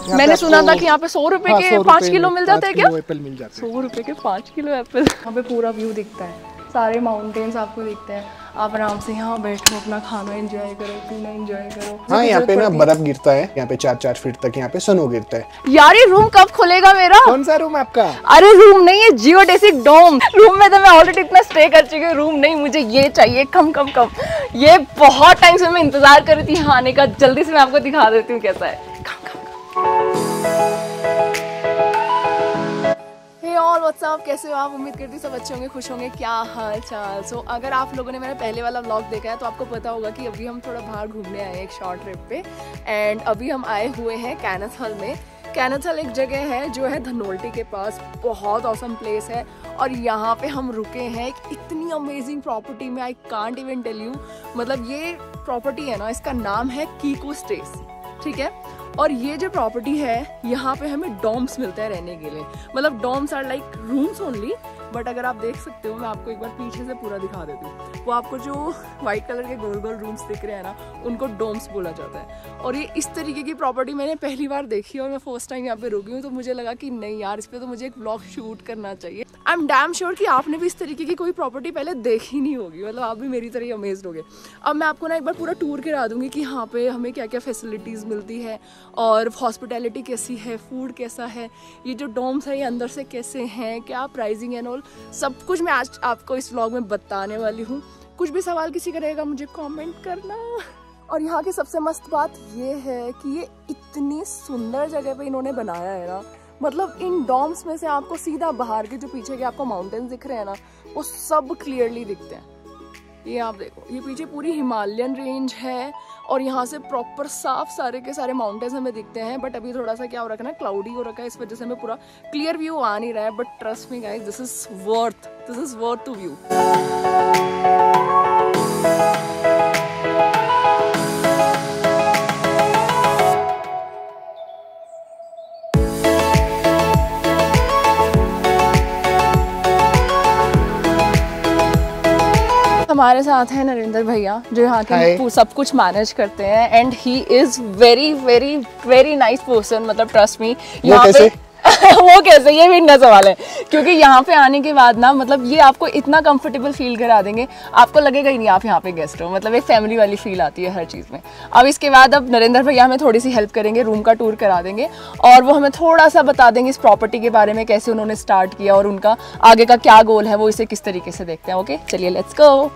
मैंने सुना था कि यहाँ पे 100 रुपए के 5 किलो मिल जाते हैं क्या? एप्पल मिल जाते हैं। 100 रुपए के 5 किलो एप्पल। यहाँ पे पूरा व्यू दिखता है, सारे माउंटेन्स आपको दिखते हैं। आप आराम से यहाँ बैठो, अपना खाना एंजॉय करो, पीना एंजॉय करो। हाँ, यहाँ पे ना बर्फ गिरता है, यहाँ पे 4-4 फीट तक यहाँ पे स्नो गिरता है। यार ये रूम कब खुलेगा मेरा? कौन सा रूम आपका? अरे रूम नहीं है, जियोडेसिक डोम। रूम में तो मैं ऑलरेडी इतना स्टे कर चुकी हूँ, रूम नहीं, मुझे ये चाहिए। कम कम कम, ये बहुत टाइम से मैं इंतजार कर रही थी यहाँ आने का। जल्दी से मैं आपको दिखा देती हूँ कैसा है। कम कम ऑल व्हाट्सअप, कैसे हो आप? उम्मीद करती हूँ सब अच्छे होंगे, खुश होंगे। क्या हाल चाल? सो अगर आप लोगों ने मेरा पहले वाला व्लॉग देखा है तो आपको पता होगा कि अभी हम थोड़ा बाहर घूमने आए हैं एक शॉर्ट ट्रिप पे। एंड अभी हम आए हुए हैं कैनथल में। कैनथल एक जगह है जो है धनोल्टी के पास, बहुत ऑसम प्लेस है। और यहाँ पे हम रुके हैं एक इतनी अमेजिंग प्रॉपर्टी में, I can't even tell you. मतलब ये प्रॉपर्टी है ना, इसका नाम है कीको स्टेस, ठीक है। और ये जो प्रॉपर्टी है, यहाँ पे हमें डॉम्स मिलते हैं रहने के लिए। मतलब dorms are like rooms only, but अगर आप देख सकते हो, मैं आपको एक बार पीछे से पूरा दिखा देती हूँ। वो आपको जो व्हाइट कलर के गोल गोल रूम्स दिख रहे हैं ना, उनको डोम्स बोला जाता है। और ये इस तरीके की प्रॉपर्टी मैंने पहली बार देखी और मैं फर्स्ट टाइम यहाँ पे रुकी हूँ, तो मुझे लगा कि नहीं यार, इस पर तो मुझे एक व्लॉग शूट करना चाहिए। आई एम डैम श्योर कि आपने भी इस तरीके की कोई प्रॉपर्टी पहले देखी नहीं होगी, मतलब आप भी मेरी तरह ही अमेज्ड होगे। अब मैं आपको ना एक बार पूरा टूर करा दूंगी कि यहाँ पे हमें क्या क्या फैसिलिटीज़ मिलती है और हॉस्पिटैलिटी कैसी है, फूड कैसा है, ये जो डोम्स है ये अंदर से कैसे हैं, क्या प्राइसिंग एंड ऑल, सब कुछ मैं आज आपको इस व्लॉग में बताने वाली हूँ। कुछ भी सवाल किसी का रहेगा मुझे कमेंट करना। और यहाँ की सबसे मस्त बात ये है कि ये इतनी सुंदर जगह पे इन्होंने बनाया है ना, मतलब इन डॉम्स में से आपको सीधा बाहर के जो पीछे के आपको माउंटेन्स दिख रहे हैं ना, वो सब क्लियरली दिखते हैं। ये आप देखो, ये पीछे पूरी हिमालयन रेंज है और यहाँ से प्रॉपर साफ सारे के सारे माउंटेन्स हमें दिखते हैं। बट अभी थोड़ा सा क्या हो रखा है ना, क्लाउडी हो रखा है, इस वजह से हमें पूरा क्लियर व्यू आ नहीं रहा है। But trust me guys, this is worth to view. हमारे साथ है नरेंद्र भैया, जो यहाँ के सब कुछ मैनेज करते हैं। And he is very very very nice person, मतलब ट्रस्ट मी। यहाँ पे वो कैसे, ये भी इतना सवाल है, क्योंकि यहाँ पे आने के बाद ना, मतलब ये आपको इतना कंफर्टेबल फील करा देंगे, आपको लगेगा ही नहीं आप यहाँ पे गेस्ट हो। मतलब एक फैमिली वाली फील आती है हर चीज़ में। अब इसके बाद अब नरेंद्र भैया हमें थोड़ी सी हेल्प करेंगे, रूम का टूर करा देंगे और वो हमें थोड़ा सा बता देंगे इस प्रॉपर्टी के बारे में, कैसे उन्होंने स्टार्ट किया और उनका आगे का क्या गोल है, वो इसे किस तरीके से देखते हैं। ओके चलिए, लेट्स गो।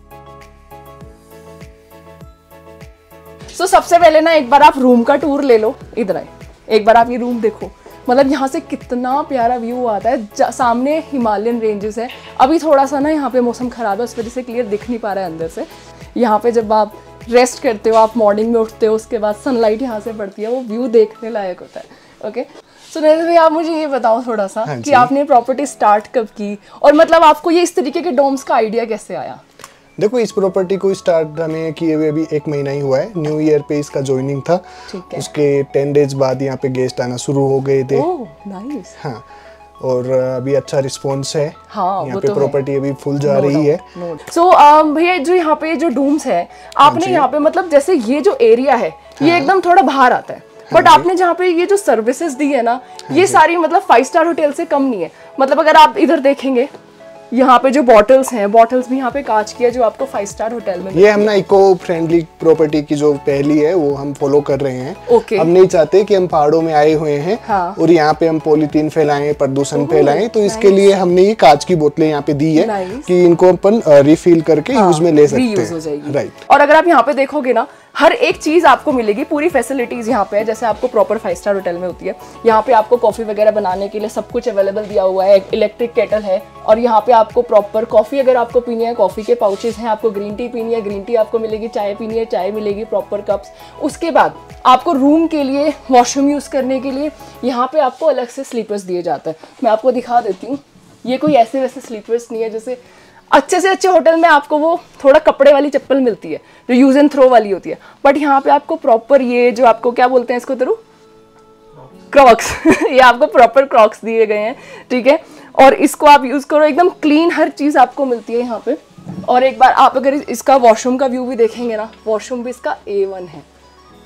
तो सबसे पहले ना एक बार आप रूम का टूर ले लो। इधर आए, एक बार आप ये रूम देखो, मतलब यहाँ से कितना प्यारा व्यू आता है। सामने हिमालयन रेंजेस है। अभी थोड़ा सा ना यहाँ पे मौसम खराब है, उस वजह से क्लियर दिख नहीं पा रहा है अंदर से। यहाँ पे जब आप रेस्ट करते हो, आप मॉर्निंग में उठते हो, उसके बाद सनलाइट यहाँ से पड़ती है, वो व्यू देखने लायक होता है। ओके, सो नरेंद्र भाई, आप मुझे ये बताओ थोड़ा सा कि आपने प्रॉपर्टी स्टार्ट कब की और मतलब आपको ये इस तरीके के डोम्स का आइडिया कैसे आया? देखो, इस प्रॉपर्टी को स्टार्ट हमें किए हुए अभी 1 महीना ही हुआ है। न्यू ईयर पे इसका ज्वाइनिंग था, उसके 10 डेज बाद यहाँ पे गेस्ट आना शुरू हो गए थे। नाइस। हाँ, और अभी अच्छा रिस्पॉन्स है। हाँ, यहाँ पे प्रॉपर्टी अभी फुल जा रही है। सो भैया, जो यहाँ पे जो डोम्स है, आपने यहाँ पे मतलब जैसे ये जो एरिया है, ये एकदम थोड़ा बाहर आता है, बट आपने जहाँ पे ये जो सर्विसेज दी है ना, ये सारी मतलब 5 स्टार होटल से कम नहीं है। मतलब अगर आप इधर देखेंगे, यहाँ पे जो बॉटल्स हैं, बॉटल्स भी यहाँ पे कांच की है, जो आपको 5 स्टार होटल में। ये हम ना इको फ्रेंडली प्रॉपर्टी की जो पहली है वो हम फॉलो कर रहे हैं। हम नहीं चाहते कि हम पहाड़ों में आए हुए हैं और यहाँ पे हम पॉलीथीन फैलाएं, प्रदूषण फैलाएं, तो इसके लिए हमने ये कांच की बोतलें यहाँ पे दी है कि इनको अपन रिफिल करके यूज में ले सकते हैं। राइट। और अगर आप यहाँ पे देखोगे ना, हर एक चीज आपको मिलेगी, पूरी फैसिलिटीज यहाँ पे है जैसे आपको प्रॉपर 5 स्टार होटल में होती है। यहाँ पे आपको कॉफी वगैरह बनाने के लिए सब कुछ अवेलेबल दिया हुआ है, इलेक्ट्रिक केटल है। और यहाँ पे आपको प्रॉपर कॉफी अगर आपको पीनी है, कॉफी के पाउचेस हैं। आपको ग्रीन टी पीनी है, ग्रीन टी आपको मिलेगी। चाय पीनी है, चाय मिलेगी, प्रॉपर कप्स। उसके बाद आपको रूम के लिए, वॉशरूम यूज करने के लिए यहाँ पे आपको अलग से स्लीपर्स दिए जाते हैं। मैं आपको दिखा देती हूँ, ये कोई ऐसे वैसे स्लीपर्स नहीं है। जैसे अच्छे से अच्छे होटल में आपको वो थोड़ा कपड़े वाली चप्पल मिलती है जो यूज एंड थ्रो वाली होती है, बट यहाँ पे आपको प्रॉपर ये जो आपको क्या बोलते हैं इसको, तरु क्रॉक्स ये आपको प्रॉपर क्रॉक्स दिए गए हैं, ठीक है। और इसको आप यूज करो, एकदम क्लीन हर चीज आपको मिलती है यहाँ पे। और एक बार आप अगर इसका वॉशरूम का व्यू भी देखेंगे ना, वॉशरूम भी इसका A1 है।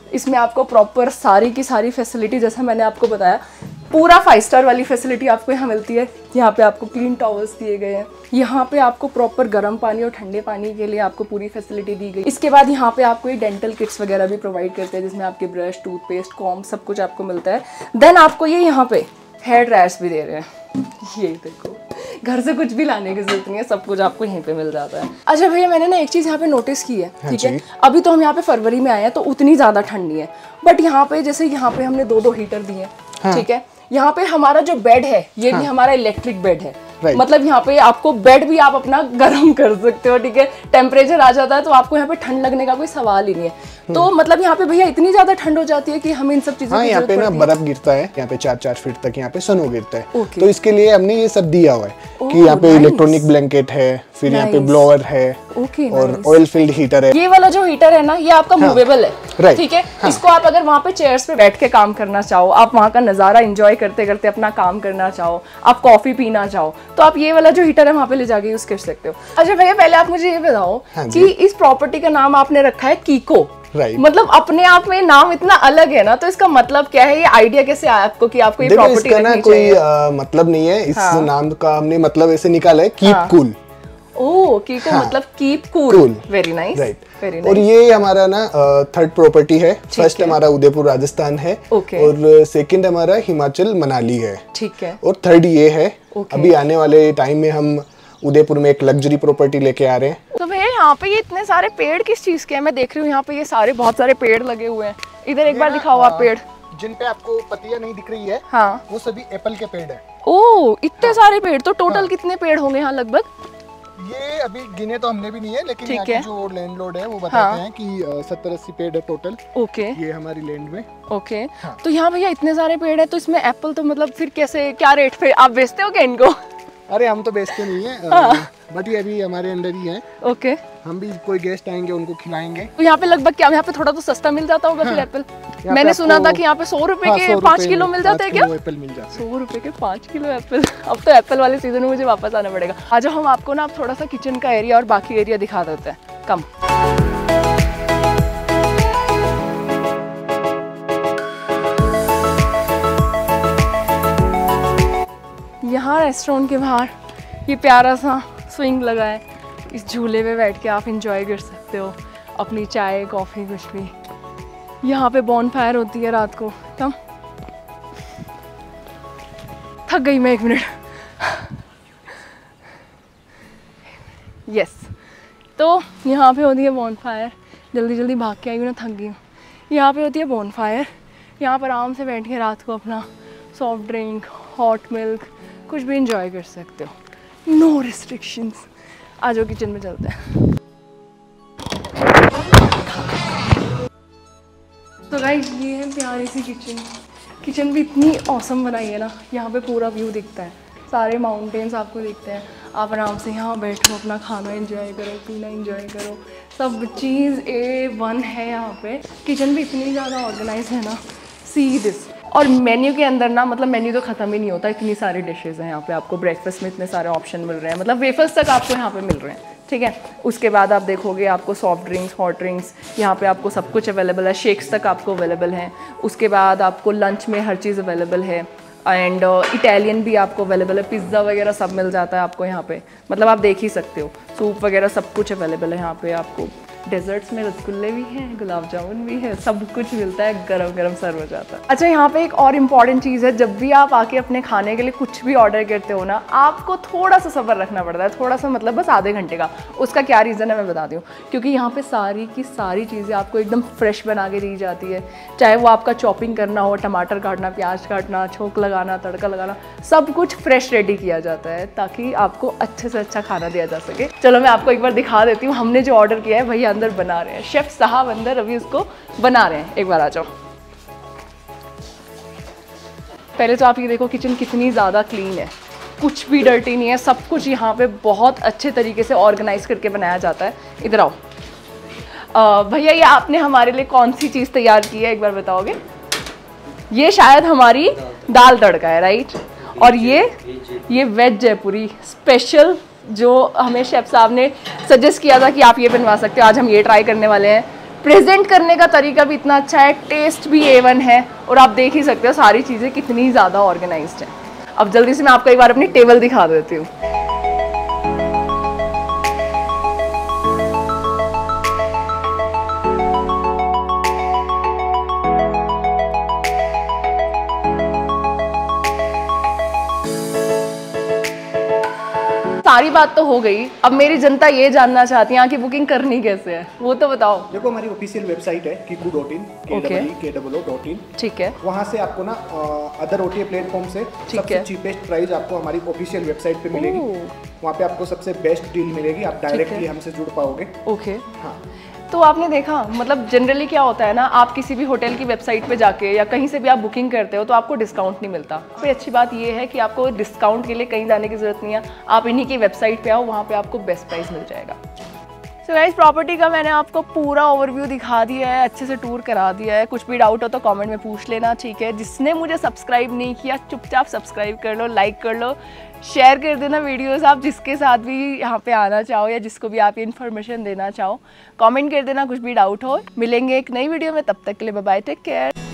इसमें आपको प्रॉपर सारी की सारी फैसिलिटी, जैसा मैंने आपको बताया, पूरा 5 स्टार वाली फैसिलिटी आपको यहाँ मिलती है। यहाँ पे आपको क्लीन टॉवल्स दिए गए हैं, यहाँ पे आपको प्रॉपर गर्म पानी और ठंडे पानी के लिए आपको पूरी फैसिलिटी दी गई। इसके बाद यहाँ पे आपको ये डेंटल किट्स वगैरह भी प्रोवाइड करते हैं, जिसमें आपके ब्रश, टूथपेस्ट, कॉम्ब सब कुछ आपको मिलता है। देन आपको ये यहाँ पे हेयर ड्रायर्स भी दे रहे हैं। ये देखो, घर से कुछ भी लाने की जरूरत नहीं है, सब कुछ आपको यहीं पे मिल जाता है। अच्छा भैया, मैंने ना एक चीज़ यहाँ पे नोटिस की है, ठीक है, अभी तो हम यहाँ पे फरवरी में आए हैं तो उतनी ज़्यादा ठंड नहीं है, बट यहाँ पे जैसे यहाँ पे हमने 2 हीटर दिए हैं, ठीक है, यहाँ पे हमारा जो बेड है ये भी हमारा इलेक्ट्रिक बेड है। मतलब यहाँ पे आपको बेड भी आप अपना गर्म कर सकते हो, ठीक है, टेम्परेचर आ जाता है तो आपको यहाँ पे ठंड लगने का कोई सवाल ही नहीं है। तो मतलब यहाँ पे भैया इतनी ज्यादा ठंड हो जाती है कि हमें इन सब चीजों की यहाँ पे ना बर्फ गिरता है, यहाँ पे 4-4 फीट तक यहाँ पे स्नो गिरता है, तो इसके लिए हमने ये सब दिया हुआ है कि यहाँ पे इलेक्ट्रॉनिक ब्लैंकेट है, फिर यहाँ पे ब्लोअर है और ऑयल फिल्ड हीटर है। ये वाला जो हीटर है ना, ये आपका मूवेबल है, ठीक है, इसको आप अगर वहाँ पे चेयर्स पे बैठ के काम करना चाहो, आप वहाँ का नजारा एंजॉय करते करते अपना काम करना चाहो, आप कॉफी पीना चाहो, तो आप ये वाला जो हीटर है वहाँ पे ले जाके यूज कर सकते हो। अच्छा भैया, पहले आप मुझे ये बताओ कि इस प्रॉपर्टी का नाम आपने रखा है कीको, मतलब अपने आप में नाम इतना अलग है ना, तो इसका मतलब क्या है? ये आइडिया कैसे आया आपको कि आपको ये प्रॉपर्टी रखनी चाहिए? कोई मतलब नहीं है इस नाम का, हमने मतलब ऐसे निकाला है, कीप कूल। ओह, कीको मतलब keep cool, very nice, very nice. और ये हमारा ना 3rd प्रॉपर्टी है। फर्स्ट हमारा उदयपुर राजस्थान है, और सेकंड हमारा हिमाचल मनाली है, ठीक है, और 3rd ये है। अभी आने वाले टाइम में हम उदयपुर में एक लग्जरी प्रॉपर्टी लेके आ रहे हैं। तो भैया यहाँ पे ये इतने सारे पेड़ किस चीज के हैं? मैं देख रही हूँ यहाँ पे ये सारे बहुत सारे पेड़ लगे हुए हैं। इधर एक बार दिखाओ आप पेड़, जिन पे आपको पत्तियां नहीं दिख रही है, वो सभी एप्पल के पेड़ है। ओह, इतने सारे पेड़, तो टोटल कितने पेड़ होंगे यहाँ लगभग? ये अभी गिने तो हमने भी नहीं है, लेकिन यहाँ के जो लैंडलॉर्ड है वो बताते हैं कि 70-80 पेड़ है टोटल। ओके, ये हमारी लैंड में। ओके, तो यहाँ भैया इतने सारे पेड़ है, तो इसमें एप्पल तो मतलब फिर कैसे, क्या रेट पे आप बेचते हो क्या इनको? अरे हम तो बेचते नहीं है, बट ये अभी हमारे अंडर ही है। ओके, हम भी कोई गेस्ट आएंगे उनको खिलाएंगे। तो यहाँ पे लगभग क्या, यहाँ पे थोड़ा तो सस्ता मिल जाता होगा फिर एप्पल? मैंने सुना था कि यहाँ पे 100 रुपए के 5 किलो मिल जाते हैं क्या? एप्पल मिल जाते हैं 100 रुपए के 5 किलो एप्पल। अब तो एप्पल वाले सीजन में मुझे वापस आना पड़ेगा। आज हम आपको ना थोड़ा सा किचन का एरिया और बाकी एरिया दिखा देते हैं। कम यहाँ रेस्टोरेंट के बाहर ये प्यारा सा स्विंग लगा है, इस झूले पे बैठ के आप इंजॉय कर सकते हो अपनी चाय, कॉफ़ी, कुछ भी। यहाँ पे बॉनफायर होती है रात को। कम थक गई मैं, 1 मिनट। यस, तो यहाँ पे होती है बॉनफायर। जल्दी जल्दी भाग के आई हूँ ना, थक गई हूँ। यहाँ पे होती है बॉनफायर, यहाँ पर आराम से बैठ के रात को अपना सॉफ्ट ड्रिंक, हॉट मिल्क, कुछ भी इंजॉय कर सकते हो। No restrictions. आ जाओ, किचन में चलते हैं। तो गाइस, ये है प्यारी सी किचन। किचन भी इतनी औसम बनाई है ना, यहाँ पे पूरा व्यू दिखता है, सारे माउंटेन्स आपको दिखते हैं। आप आराम से यहाँ बैठो, अपना खाना एंजॉय करो, पीना एंजॉय करो, सब चीज़ A1 है यहाँ पे। किचन भी इतनी ज़्यादा ऑर्गेनाइज है ना, सी दिस। और मेन्यू के अंदर ना, मतलब मेन्यू तो ख़त्म ही नहीं होता, इतनी सारी डिशेज़ हैं यहाँ पे। आपको ब्रेकफास्ट में इतने सारे ऑप्शन मिल रहे हैं, मतलब वेफर्स तक आपको यहाँ पे मिल रहे हैं, ठीक है। उसके बाद आप देखोगे आपको सॉफ्ट ड्रिंक्स, हॉट ड्रिंक्स, यहाँ पे आपको सब कुछ अवेलेबल है, शेक्स तक आपको अवेलेबल हैं। उसके बाद आपको लंच में हर चीज़ अवेलेबल है, एंड इटालियन भी आपको अवेलेबल है, पिज़्ज़ा वगैरह सब मिल जाता है आपको यहाँ पे। मतलब आप देख ही सकते हो, सूप वगैरह सब कुछ अवेलेबल है यहाँ पे आपको। डेजर्ट्स में रसगुल्ले भी हैं, गुलाब जामुन भी है, सब कुछ मिलता है, गरम गरम सर्व हो जाता है। अच्छा, यहाँ पे एक और इम्पॉर्टेंट चीज़ है, जब भी आप आके अपने खाने के लिए कुछ भी ऑर्डर करते हो ना, आपको थोड़ा सा सब्र रखना पड़ता है, थोड़ा सा मतलब बस आधे घंटे का। उसका क्या रीज़न है मैं बताती हूँ, क्योंकि यहाँ पे सारी की सारी चीज़ें आपको एकदम फ्रेश बना के दी जाती है। चाहे वो आपका चॉपिंग करना हो, टमाटर काटना, प्याज काटना, छोंक लगाना, तड़का लगाना, सब कुछ फ्रेश रेडी किया जाता है, ताकि आपको अच्छे से अच्छा खाना दिया जा सके। चलो मैं आपको एक बार दिखा देती हूँ, हमने जो ऑर्डर किया है भैया अंदर बना रहे हैं, शेफ साहब अंदर अभी उसको बना रहे हैं। एक बार आ जाओ। पहले तो आप ये देखो किचन कितनी ज़्यादा क्लीन है, कुछ भी डर्टी नहीं है, सब कुछ यहाँ पे बहुत अच्छे तरीके से ऑर्गेनाइज करके बनाया जाता है। इधर आओ। भैया, ये आपने हमारे लिए कौन सी चीज़ तैयार की है, एक बार बताओगे? ये शायद हमारी दाल तड़का है, राइट? और ये वेज जयपुरी स्पेशल, जो हमें शेफ साहब ने सजेस्ट किया था कि आप ये बनवा सकते हो। आज हम ये ट्राई करने वाले हैं। प्रेजेंट करने का तरीका भी इतना अच्छा है, टेस्ट भी A1 है, और आप देख ही सकते हो सारी चीज़ें कितनी ज़्यादा ऑर्गेनाइज्ड है। अब जल्दी से मैं आपको एक बार अपनी टेबल दिखा देती हूँ। सारी बात तो हो गई, अब मेरी जनता ये जानना चाहती है यहाँ की बुकिंग करनी कैसे है, वो तो बताओ। देखो हमारी ऑफिशियल वेबसाइट है kiku.in, KOO.in। ठीक है, वहाँ से आपको ना अदर OTA प्लेटफॉर्म से सबसे चीपेस्ट प्राइस आपको हमारी ऑफिशियल वेबसाइट पे मिलेगी। वहाँ पे आपको सबसे बेस्ट डील मिलेगी, आप डायरेक्टली हमसे जुड़ पाओगे। ओके, हाँ। तो आपने देखा, मतलब जनरली क्या होता है ना, आप किसी भी होटल की वेबसाइट पे जाके या कहीं से भी आप बुकिंग करते हो तो आपको डिस्काउंट नहीं मिलता। फिर अच्छी बात ये है कि आपको डिस्काउंट के लिए कहीं जाने की ज़रूरत नहीं है, आप इन्हीं की वेबसाइट पे आओ, वहाँ पे आपको बेस्ट प्राइस मिल जाएगा। सो गाइस, प्रॉपर्टी का मैंने आपको पूरा ओवरव्यू दिखा दिया है, अच्छे से टूर करा दिया है। कुछ भी डाउट हो तो कमेंट में पूछ लेना, ठीक है। जिसने मुझे सब्सक्राइब नहीं किया चुपचाप सब्सक्राइब कर लो, लाइक कर लो, शेयर कर देना वीडियोस आप जिसके साथ भी यहाँ पे आना चाहो या जिसको भी आप ये इन्फॉर्मेशन देना चाहो। कमेंट कर देना कुछ भी डाउट हो। मिलेंगे एक नई वीडियो में, तब तक के लिए बाय बाय, टेक केयर।